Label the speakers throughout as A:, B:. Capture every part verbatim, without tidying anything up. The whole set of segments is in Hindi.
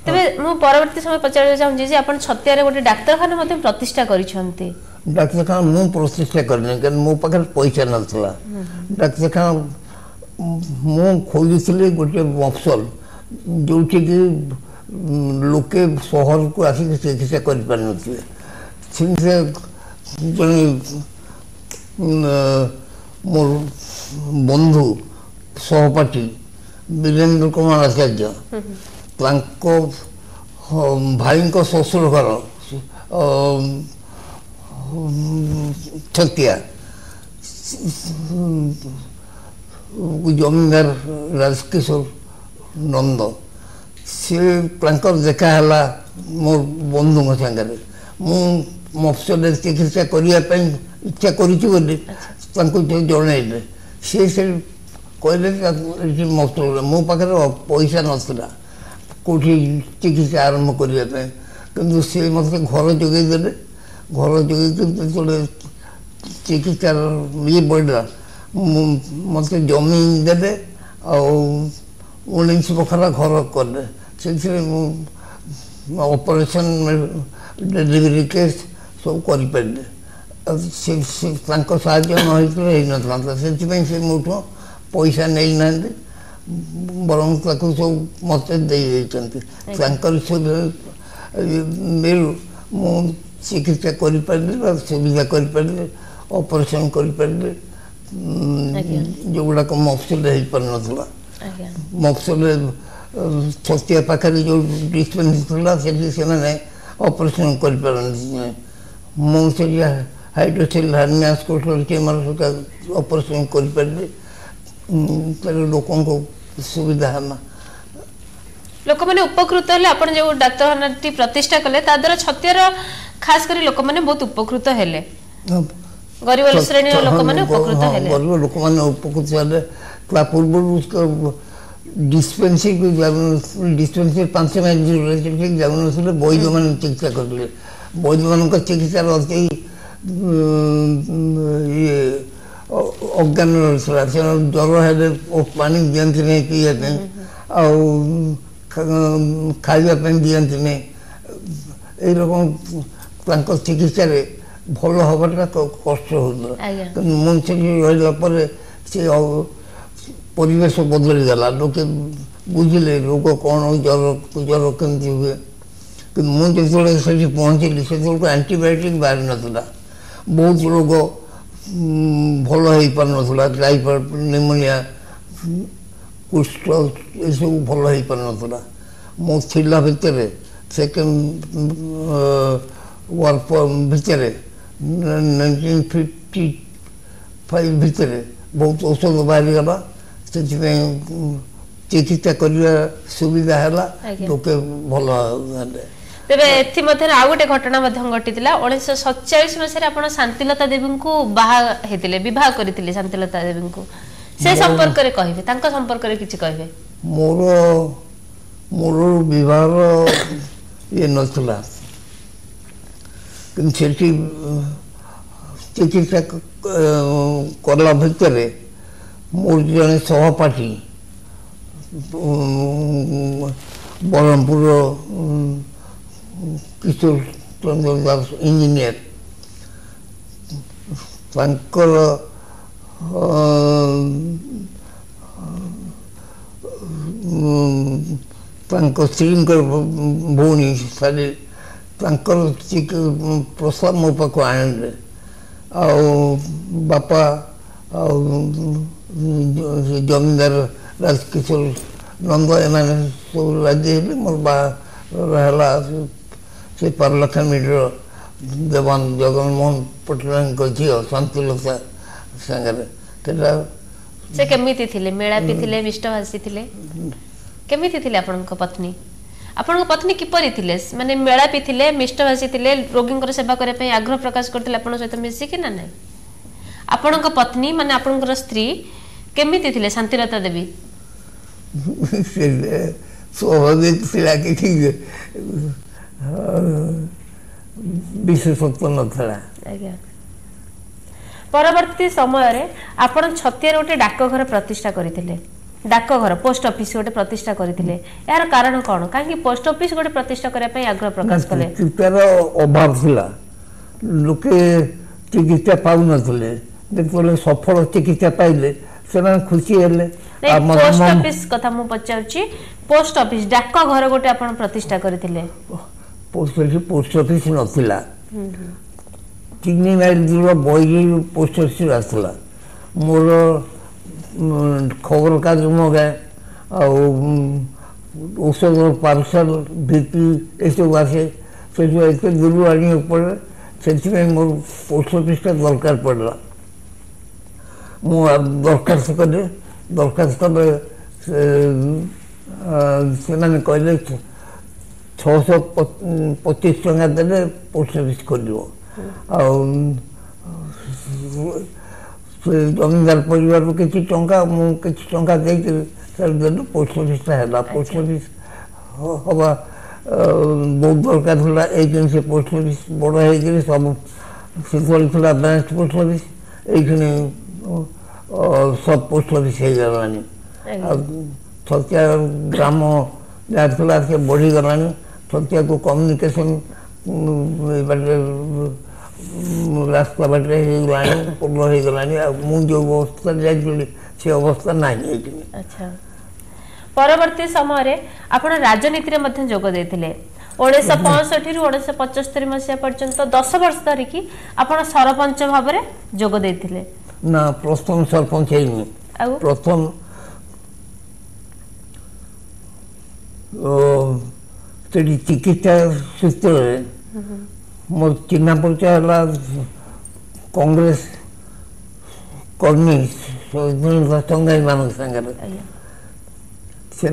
A: तबे मु परवर्ती समय पचार चाहूँ जे आपण छतिया रे गोटे डाक्तरखाना मध्ये प्रतिष्ठा करिसंती
B: डाक्तरखाना मु प्रतिष्ठा करने कारण मो पाखर पैसा नथला डाक्तरखाना मु खोलिथिले गोटे मफसल जोठी कि लोके शहर को आसिक चिकित्सा कर पार नथिले सिंसे जने मोर बंधु सहपाठी वीरेंद्र कुमार आचार्य भाई को ससुर घर छतिया जमींदार राजकिशोर नंद सी देखा है मोर बंधु सागर मु मफसल चिकित्सा करने इच्छा करी जन सी से कहले मफसल मो पाखे पैसा नाला कौटी चिकित्सा आरंभ करने कि सी मत घर जोगेदे घर जोगे चिकित्सा ये बढ़ला मत जमी देते उन्नीस बखरा घर कले से ऑपरेशन डिलीवरी केस सब कर साहाଯ୍य नता से मोठ पैसा नहीं ना बरं सब मत मेरु मु चिकित्सा कर सुविधा कर ऑपरेशन कर जो गुड़ाक मफसल हो पार नाला मफसल छतिया पाखे जो डिस्पेंसरी से ऑपरेशन कर मुझे हाइड्रोसेल हार्नियास कोटर ऑपरेशन कर लोक सुविधा है
A: लोक मैंने उपकृत हेले आपण जो डाक्तरखाना प्रतिष्ठा कले ता द्वारा छतियार खास कर लोक मैंने बहुत उपकृत हेले गरीब श्रेणी लोक मैंने उपकृत हेले
B: गरीब लोक मैंने उपकृत हेले ता पूर्व उसका डिस्पेंसरी को डिस्पेंसरी पांच माइल ठीक जाऊन से वैद्य मान चिकित्सा करले वैद्य मान चिकित्सा रहते ये अज्ञान रहा ज्वर है पानी दिखती नहीं पीवा खावाई दिखती नहीं ये रकम चिकित्सा भल हवाटा कष्ट होता मुझे रहा से परिवेश बदलीगला लोके बुझे रोग कौन ज्वर ज्वर कमी हुए कि मुझे से पहुँचली से एंटीबायोटिक बाहर नाला बहुत रोग भल हो पार नाला टाइफॉइड निमोनिया कुष्ठ ये सब भल हो पार नाला मो थिला भितर सेकेंड वर्क भितर नाइंटीन फिफ्टी फाइव भितर बहुत औषध बाहरी गला चिकित्सा करने सुविधा है लोक भल
A: तेरे एथि मध्य आउ गोटे घटना घटी उन्नीस सतचाश मसीह आप शांतिलता देवी को बाहा हेतिले विवाह करथिले शांतिलता देवी को से संपर्क रे कहिबे तांका संपर्क रे किछि कहिबे
B: मोर मोर विवाह ये नथला कि सेठी चिकित्सा करला भितर मोर जने सहपाठी बरहमपुर किशोर चंद्र दास इंजीनियर स्त्री भौणी सारी प्रस्ताव मो पाक आने बापा जमींदार राजकिशोर नंद एम सब राजी है मोर बाहला से पारलाखा मीटर देवान जगनमोहन पटनायक झी शांतिलता सागर
A: से केमिति थिले मेलापी थिले मिष्टभाषी थिले केमिति थिले आपनक पत्नी आपनक पत्नी किपरि थिले माने मेलापी थिले मिष्टभाषी थिले रोगींकर सेवा करे पे आग्रह प्रकाश करथिले आपन सहित मिसी कि ना नै आपनक पत्नी माने आपनकर स्त्री केमिति थिले शांतिलता देवी
B: स्वाभाविक थिला कि ठीक विशेषत्व नथला
A: आज्ञा परवर्ती समय रे आपण छतियार गोटे डाकघर प्रतिष्ठा करथिले डाकघर पोस्ट ऑफिस गोटे प्रतिष्ठा करथिले यार कारण कोन काहे पोस्ट ऑफिस गोटे प्रतिष्ठा करे पई आग्रह प्रकाश कले
B: चिकित्सार अभाव थिला लोके चिकित्सा पाउ नथिले देखले सफल चिकित्सा पाइले से खुशी हेले
A: पोस्ट ऑफिस कथा मु पचाउची पोस्ट ऑफिस डाकघर गोटे आपण प्रतिष्ठा करथिले
B: पोस्ट ऑफिस पोस्ट ऑफिस नथिला तीन माइल दूर बई पोस्ट ऑफिस आसला मोर खबर कागज मगाए औषध पार्सल बीपी सब आसे से दूर आने पड़े से मोर पोस्ट ऑफिस का दरकार पड़ा मुझे दरखास्त कले दरखास्त कले से कहले छःश पचीस टका देले पोस्ट ऑफिस खोल जमींदार परिवार किसी टंका मुझे टंका देदेलु पोस्ट ऑफिस है पोस्ट ऑफिस हवा बहुत दरकार था ये से पोस्ट ऑफिस बड़ हो सब से ब्रांच पोस्ट ऑफिस ये सब पोस्ट ऑफिस हो गलानी छतिया ग्राम जहाँ से बढ़ीगला छतिया को कम्युनिकेशन रास्ता बाटे पूर्ण हो गला मुझे जो अवस्था जाइए से अवस्था ना।
A: अच्छा परवर्ती समय आप राजनीति में मध्य जोग देते उन्नीस पैंसठ रु उन्नीस पचस्तरी मसीहा पर्यंत दस वर्ष धरिकी आप सरपंच भाव में जोग देते
B: ना प्रथम सरपंच प्रथम चिकित्सा सूत्र मोर चिन्ह परिचय है कांग्रेस कर्मी संगाई मान सागर से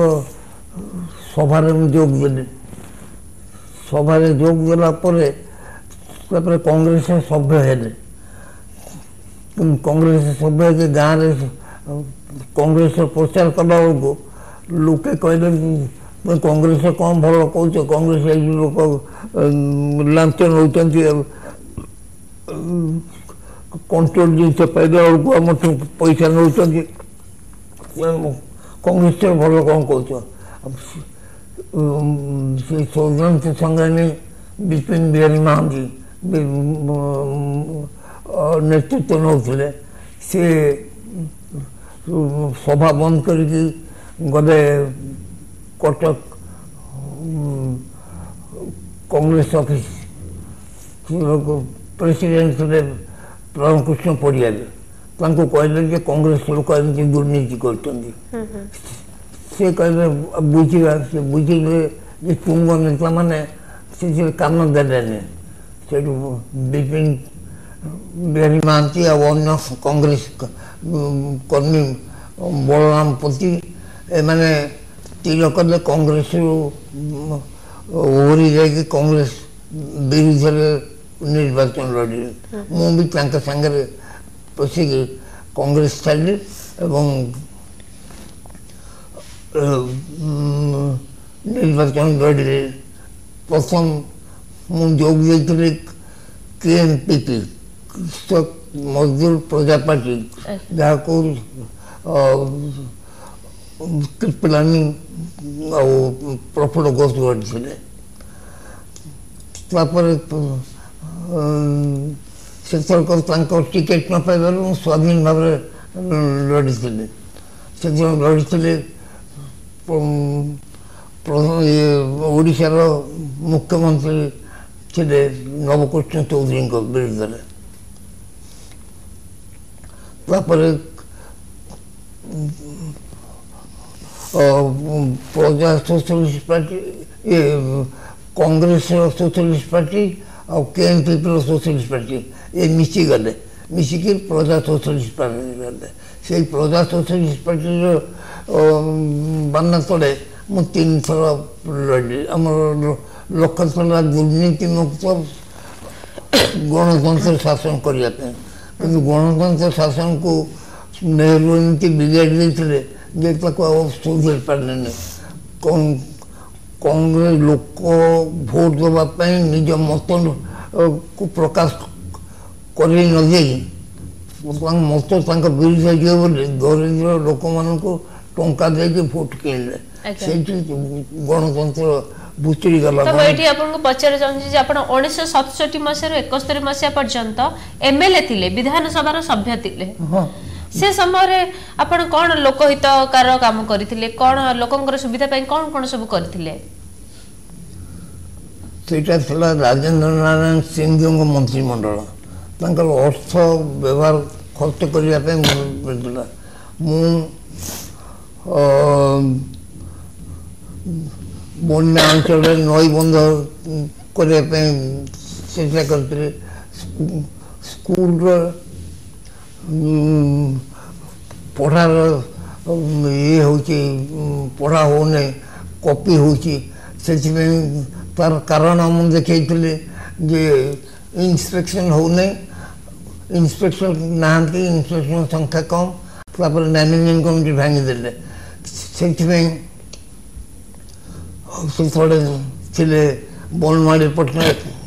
B: सभार जोग देली सभार जोग देला कांग्रेस सभ्य हेले कांग्रेस सभ्य के गाँव कांग्रेस प्रचार कला बेलू लोके कहले कांग्रेस कौन भल कौच कांग्रेस लोक लांच नौ कंट्रोल जिन पाइला बेलू आम पैसा नौ कांग्रेस भल कौन कौच से स्वतंत्र संग्रामी विपिन बिहारी महांती नेतृत्व नौले से सभा बंद करके गले कटक कांग्रेस ऑफिस प्रेसिडेंट थे रामकृष्ण पड़िया कहले कांग्रेस लोक एमती दुर्नीति कर कहले बुझा से बुझे तुंग नेता मैंने से कान देने से विपिन बिहारी महांती अन्य कांग्रेस कर्मी बलराम पति एमाने तीर कले कांग्रेस ओहरी जाकि कांग्रेस विरुद्ध निर्वाचन लड़ी मुझे सांगे पशिक कांग्रेस छाड़ी निर्वाचन लड़ी प्रथम मुझे जोग देती के एम पी पी कृषक मजदूर प्रजा पार्टी जहाँ को कृपलानी प्रफुल्ल घोष लड़ी से टिकेट न पाइबार स्वाधीन भाव लड़ी से लड़ी ओडिशार मुख्यमंत्री थे नवकृष्ण चौधरी विरुद्ध प्रजा सोशलिस्ट पार्टी ये कांग्रेस सोशलिस्ट पार्टी और के M P P socialist party ये मिसी गले मिसिकी प्रजा सोशलिस्ट पार्टी गले से प्रजा सोशलिस्ट पार्टी बाना तले मु तीन थर लड़ी आम लक्ष्य था दुर्नीति मुक्त गणतंत्र शासन करने कि गणतंत्र शासन को नेहरू एमती बिगाड़ी देते सुधर पारे कांग्रेस लोक भोट देवाई निज मत को प्रकाश कर मत विरुद्ध जाए दरिद्र लोक मान टंका देके भोट किणले
A: अच्छा।
B: से गणतंत्र भुचुरी गला
A: तो मैं आपको पचार चाहूँगी आप उन्नीस सतसठी मसीह एकस्तरी मसीहा पर्यंत एमएलए थिले विधानसभा सभ्य थिले
B: हाँ
A: से समय आपण कौन लोकहितकार काम करथिले कौन लोकंकर सुविधा पई कौन कौन सब करथिले
B: सेटा थिला राजेंद्र नारायण सिंह मंत्रिमंडल तांकर अर्थ व्यवहार खर्च करिया पे मिलला मु बन्या अंचल नई बंध करिया पे चेष्टा करते स्कूल पढ़ार ये हूँ पढ़ा होने कॉपी हूँ से तार कारण हम देखे जे इंस्पेक्शन होने इंस्पेक्शन नहांती इंस्पेक्शन संख्या कम तापर मैनेजमेंट कमिटी भांगी देले से थोड़े बनमाड़ी पटनायक